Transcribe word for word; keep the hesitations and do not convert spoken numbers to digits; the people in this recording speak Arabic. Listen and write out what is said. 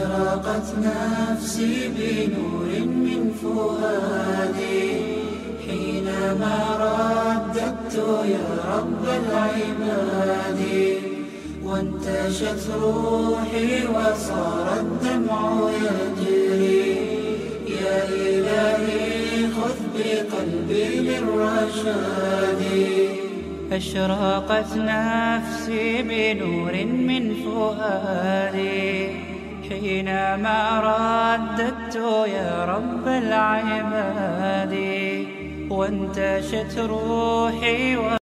أشرقت نفسي بنور من فؤادي حينما رددت يا رب العباد، وانتشت روحي وصار الدمع يجري. يا إلهي خذ بقلبي للرشاد. أشرقت نفسي بنور من فؤادي حينما رددت يا رب العباد، وانتشت روحي